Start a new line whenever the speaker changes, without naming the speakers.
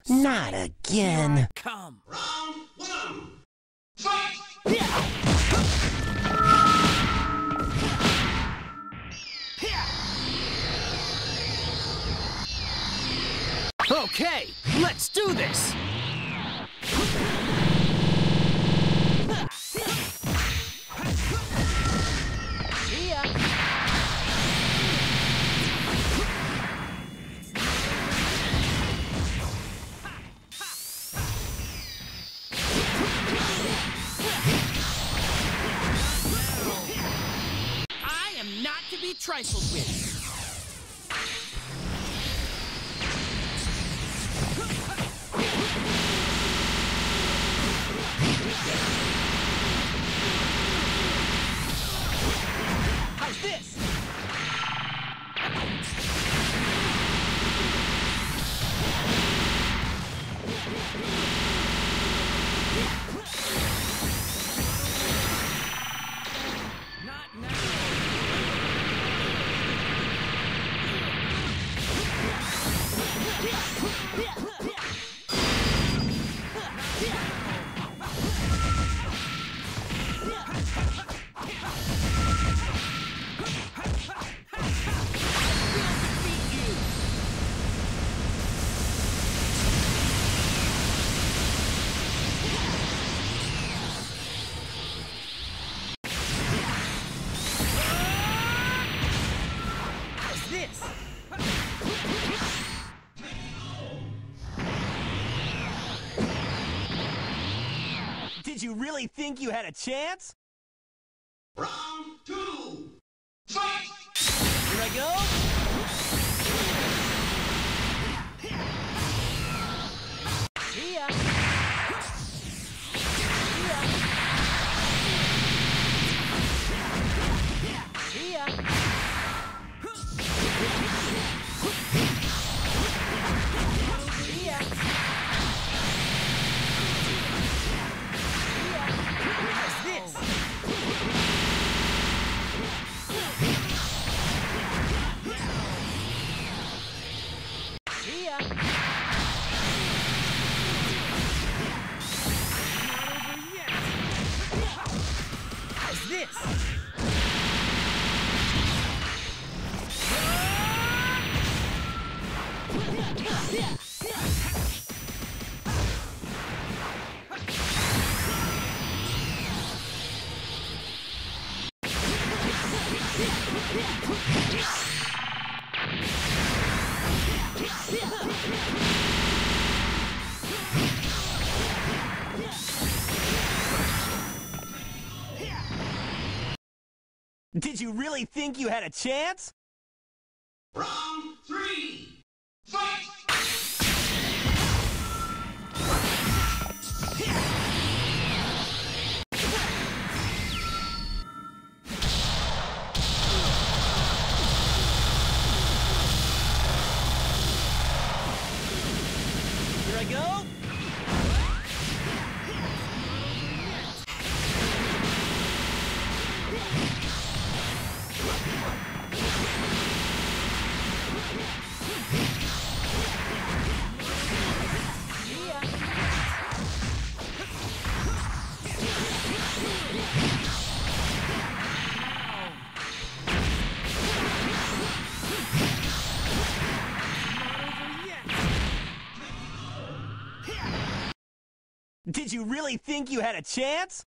Not again.
Come.
Round one. Fight!
Okay, let's do this! See ya! I am not to be trifled with. How's this? Not now. How's this?
Did you really think you had a chance?
Round two. Fight!
Here I go.
See ya! See ya! See ya! How's this? See ya! Not over yet! How's this?
Did you really think you had a chance?
Round three. Fight!
Here I go. Did you really think you had a chance?